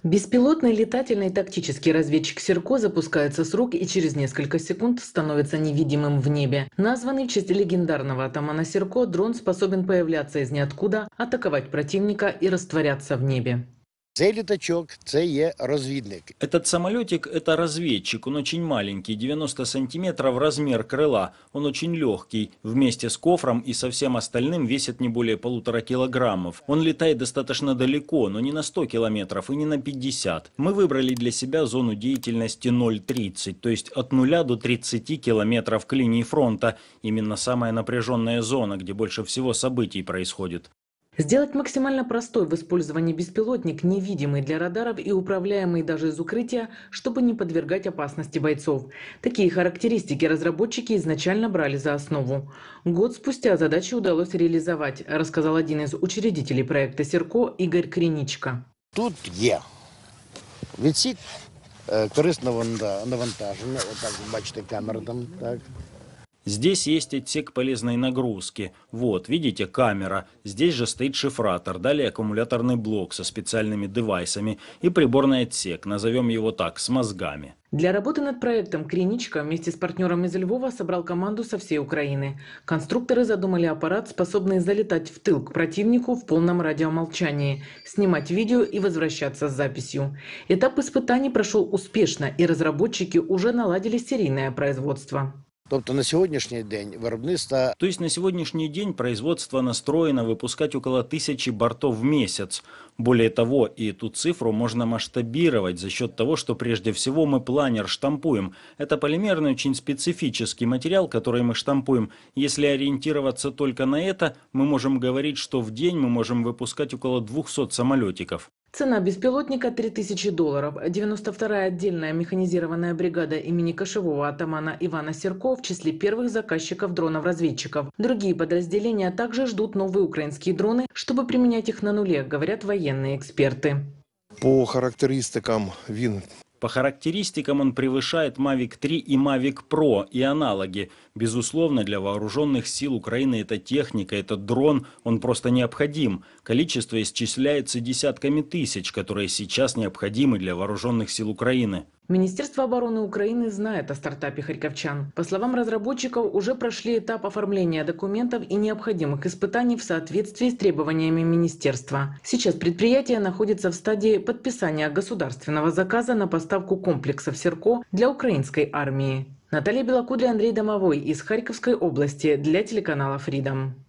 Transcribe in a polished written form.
Беспилотный летательный тактический разведчик Серко запускается с рук и через несколько секунд становится невидимым в небе. Названный в честь легендарного атамана Серко, дрон способен появляться из ниоткуда, атаковать противника и растворяться в небе. Цей літачок – це є розвідник. Этот самолетик – это разведчик, он очень маленький, 90 сантиметров размер крыла, он очень легкий, вместе с кофром и со всем остальным весит не более 1,5 килограммов. Он летает достаточно далеко, но не на 100 километров и не на 50. Мы выбрали для себя зону деятельности 0,30, то есть от 0 до 30 километров к линии фронта, именно самая напряженная зона, где больше всего событий происходит. Сделать максимально простой в использовании беспилотник, невидимый для радаров и управляемый даже из укрытия, чтобы не подвергать опасности бойцов. Такие характеристики разработчики изначально брали за основу. Год спустя задачу удалось реализовать, рассказал один из учредителей проекта Серко Игорь Криничко. Тут є відсік корисного навантаження, отак, бачите, камера там, так. Здесь есть отсек полезной нагрузки. Вот, видите, камера. Здесь же стоит шифратор. Далее аккумуляторный блок со специальными девайсами и приборный отсек, назовем его так, с мозгами. Для работы над проектом Криничко вместе с партнером из Львова собрал команду со всей Украины. Конструкторы задумали аппарат, способный залетать в тыл к противнику в полном радиомолчании, снимать видео и возвращаться с записью. Этап испытаний прошел успешно, и разработчики уже наладили серийное производство. Тобто на сьогоднішній день виробництво... То есть на сегодняшний день производство настроено выпускать около 1000 бортов в месяц. Более того, и эту цифру можно масштабировать за счет того, что прежде всего мы планер штампуем. Это полимерный очень специфический материал, который мы штампуем. Если ориентироваться только на это, мы можем говорить, что в день мы можем выпускать около 200 самолетиков. Цена беспилотника $3000. 92-я отдельная механизированная бригада имени кошевого атамана Ивана Серко в числе первых заказчиков дронов-разведчиков. Другие подразделения также ждут новые украинские дроны, чтобы применять их на нуле, говорят военные эксперты. По характеристикам він... По характеристикам он превышает Mavic 3 и Mavic Pro и аналоги. Безусловно, для вооруженных сил Украины эта техника, этот дрон, он просто необходим. Количество исчисляется десятками тысяч, которые сейчас необходимы для вооруженных сил Украины. Министерство обороны Украины знает о стартапе харьковчан. По словам разработчиков, уже прошли этап оформления документов и необходимых испытаний в соответствии с требованиями министерства. Сейчас предприятие находится в стадии подписания государственного заказа на поставку комплексов Серко для украинской армии. Наталья Белокудря, Андрей Домовой из Харьковской области для телеканала Freedom.